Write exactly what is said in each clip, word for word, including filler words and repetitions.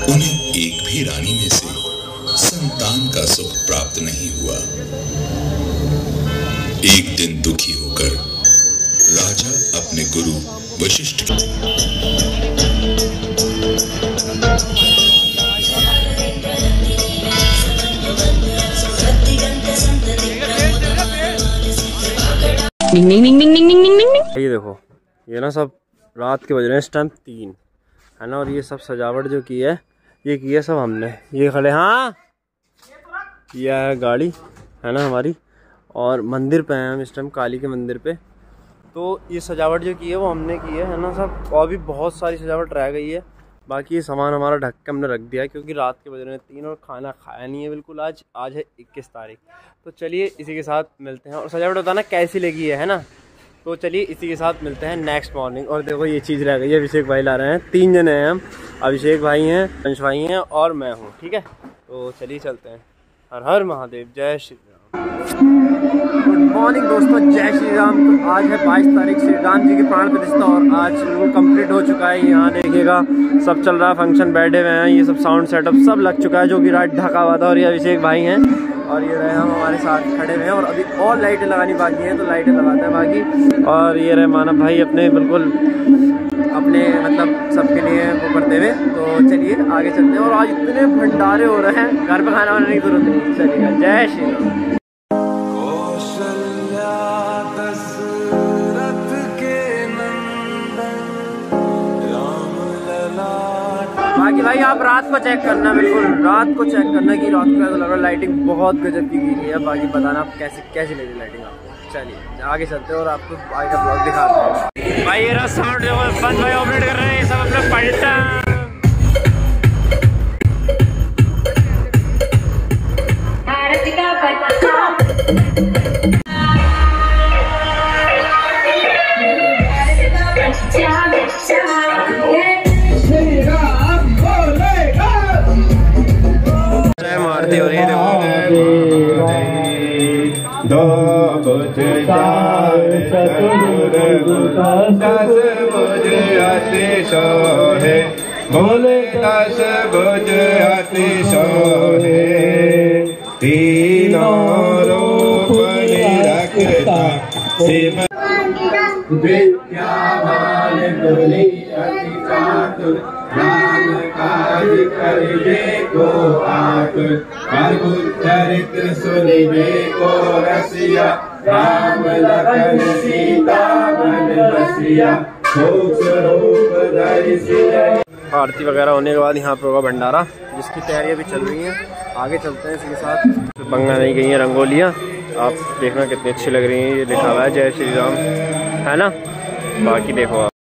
उन्हें एक भी रानी में से संतान का सुख प्राप्त नहीं हुआ। एक दिन दुखी होकर राजा अपने गुरु वशिष्ठ ये देखो, ये ना सब रात के बज रहे हैं इस टाइम तीन, है ना। और ये सब सजावट जो की है ये की है सब हमने। ये खड़े, हाँ यह है गाड़ी, है ना हमारी। और मंदिर पे हैं हम इस टाइम, काली के मंदिर पे। तो ये सजावट जो की है वो हमने की है, है ना सब। और भी बहुत सारी सजावट रह गई है, बाकी ये सामान हमारा ढक के हमने रख दिया है, क्योंकि रात के बज रहे हैं तीन और खाना खाया नहीं है बिल्कुल। आज आज है इक्कीस तारीख। तो चलिए इसी के साथ मिलते हैं। और सजावट बताना कैसी लगी है, है ना। तो चलिए इसी के साथ मिलते हैं नेक्स्ट मॉर्निंग। और देखो ये चीज़ रह गई है, अभिषेक भाई ला रहे हैं। तीन जने हैं हम, अभिषेक भाई हैं, अंश भाई हैं और मैं हूँ, ठीक है। तो चलिए चलते हैं। हर हर महादेव, जय श्री राम। गुड मॉर्निंग दोस्तों, जय श्री राम। तो आज है बाईस तारीख, श्री राम जी की प्राण प्रतिष्ठा और आज बिल्कुल कंप्लीट हो चुका है। यहाँ देखिएगा सब चल रहा है, फंक्शन बैठे हुए हैं, ये सब साउंड सेटअप सब लग चुका है, जो कि रात ढका हुआ था। और ये अभिषेक भाई हैं और ये रहे हम हमारे साथ खड़े हुए हैं। और अभी और लाइटें लगानी बाकी हैं, तो लाइटें लगाते हैं बाकी। और ये रहे मानव भाई अपने बिल्कुल अपने मतलब सबके लिए वो करते हुए। तो चलिए आगे चलते हैं। और आज इतने भंडारे हो रहे हैं, घर पे खाना बनाने की जरूरत नहीं। चलिएगा, जय श्री राम। बाकी भाई आप रात को चेक करना, बिल्कुल रात को चेक करना कि रात को ऐसा लग रहा है लाइटिंग बहुत गजब की गई है। बाकी बताना आप कैसी कैसी लगी लाइटिंग आपको। चलिए आगे चलते हैं और आपको आगे का ब्लॉग दिखाते हैं। भाई ये रहा साउंड जो बंद भाई ऑपरेट कर रहे हैं, सब अपना पलटा। मारती हो रही है दो बुझ चार दस बुझ अति सोहे, बोले दस बुझ अति सोहे, तीनों रूप निरखता शिव विद्यावान बोले अति चातुर, राम काज करिबे को आतुर, अद्भुत चरित्र सुनिबे को रसिया, राम लखन सीता मन बसिया, खूब रूप धरि सिय। आरती वगैरह होने के बाद यहाँ पर होगा भंडारा, जिसकी तैयारियां भी चल रही हैं। आगे चलते हैं इसके साथ। बंगा नहीं गई हैं रंगोलियाँ, आप देखना कितनी अच्छी लग रही हैं। ये लिखा हुआ है जय श्री राम, है ना। बाकी देखो आप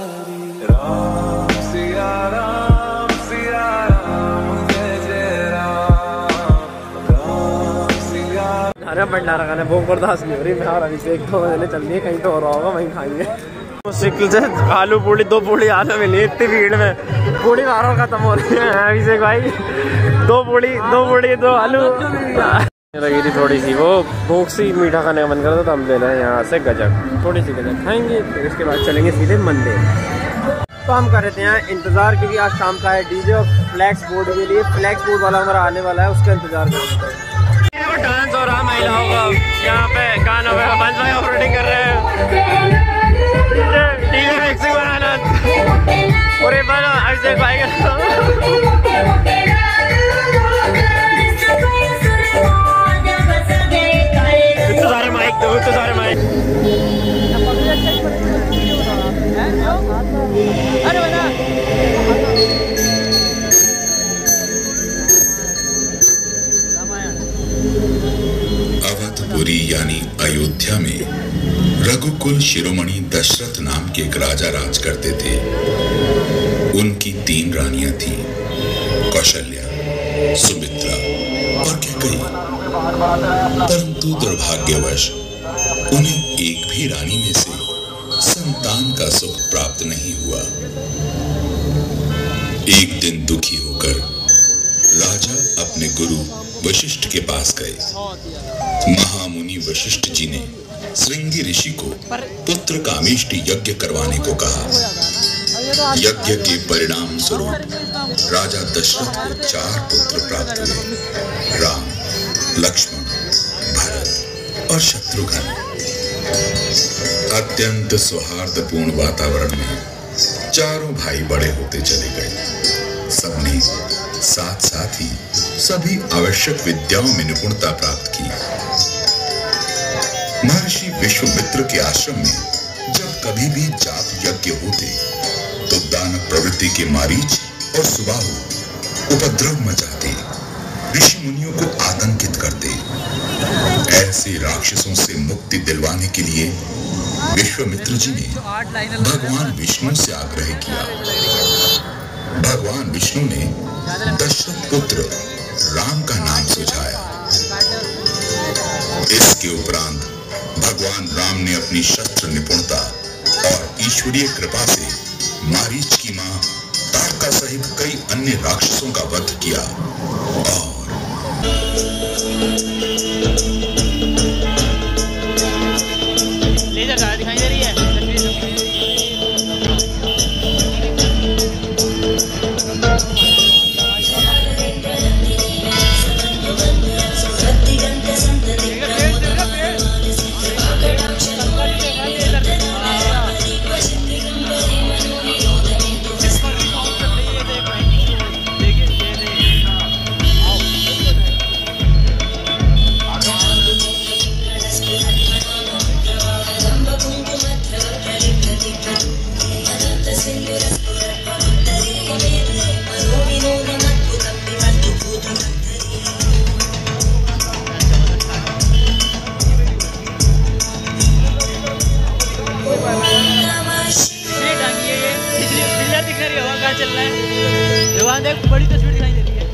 अरे भंडारा खाने भूख बर्दाश्त नहीं हो रही। मैं और अभिषेक तो मैंने चलनी है, कहीं तो हो रहा होगा वहीं खाएंगे। मुश्किल से आलू पूड़ी दो पूड़ी आलू मिली इतनी भीड़ में, पूड़ी मारो खत्म हो रही है। अभिषेक भाई दो पूड़ी दो पूड़ी दो आलू लगी थी थोड़ी सी, वो भूख सी मीठा खाने का मन करता तो हम ले रहे हैं यहाँ से गजक, थोड़ी सी गजक खाएंगे, फिर उसके बाद चलेंगे सीधे मंदिर। तो हम कर रहे थे यहाँ इंतज़ार, क्योंकि आज शाम का है डीजे और फ्लैक्स बोर्ड के लिए फ्लैक्स बोर्ड वाला हमारा आने वाला है, उसका इंतजार कर रहे हैं। डांस हो रहा महिलाओं का यहाँ पे, गाना बंद भाई ऑपरेटिंग कर रहे हैं, डीजे मिक्सिंग बनाना पूरे बना अभिषेक भाई का। इतने सारे माइक दो, इतने सारे माइक। अरे बना अवधपुरी यानी अयोध्या में रघुकुल शिरोमणि दशरथ नाम के एक राजा राज करते थे। उनकी तीन रानियां थीं, कौशल्या, सुमित्रा और कैकेयी। परंतु दुर्भाग्यवश उन्हें एक भी रानी में से संतान का सुख प्राप्त नहीं हुआ। एक दिन दुखी होकर राजा अपने गुरु वशिष्ठ के पास गए। महामुनि वशिष्ठ जी ने श्रृंगी ऋषि को पुत्र कामेष्टि यज्ञ करवाने को कहा। यज्ञ के परिणाम स्वरूप राजा दशरथ को चार पुत्र प्राप्त हुए, राम, लक्ष्मण, भरत और शत्रुघ्न। अत्यंत सौहार्दपूर्ण वातावरण में चारों भाई बड़े होते चले गए। सबने साथ साथ ही सभी आवश्यक विद्याओं में निपुणता प्राप्त की। महर्षि विश्वामित्र के आश्रम में जब कभी भी जाप यज्ञ होते तो दानव प्रवृत्ति के मारीच और सुबाहु उपद्रव मचाते, ऋषि मुनियों को आतंकित करते। ऐसे राक्षसों से मुक्ति दिलवाने के लिए विश्वामित्र जी ने भगवान विष्णु से आग्रह किया। भगवान विष्णु ने दशरथ पुत्र राम का नाम सुझाया। इसके उपरांत भगवान राम ने अपनी शस्त्र निपुणता और ईश्वरीय कृपा से मारीच की मां तारका सहित कई अन्य राक्षसों का वध किया और लेजर दिखाई दे रही है। चल रहा है, वहाँ देख बड़ी तस्वीर दिखाई दे रही है।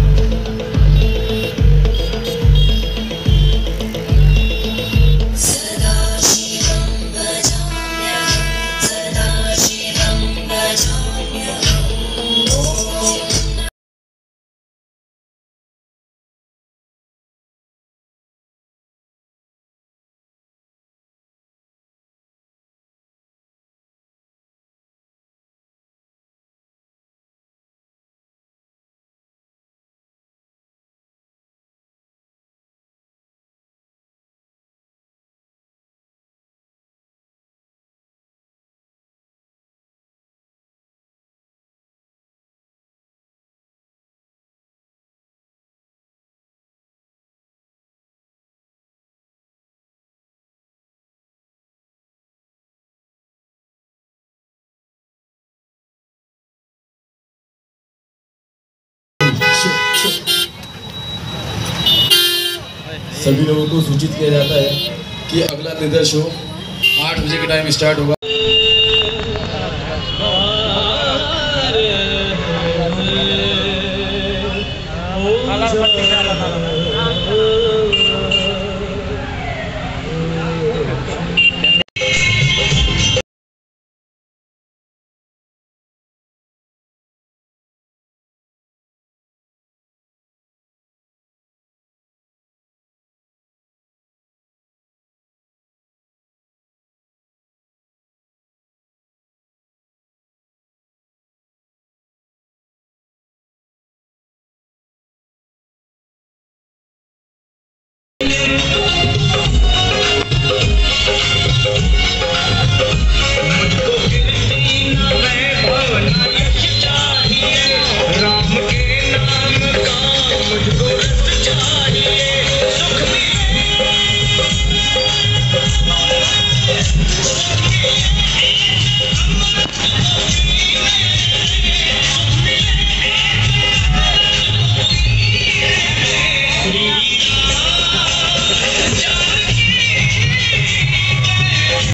सभी लोगों को सूचित किया जाता है कि अगला लेदर शो आठ बजे के टाइम स्टार्ट होगा। कलर पट्टी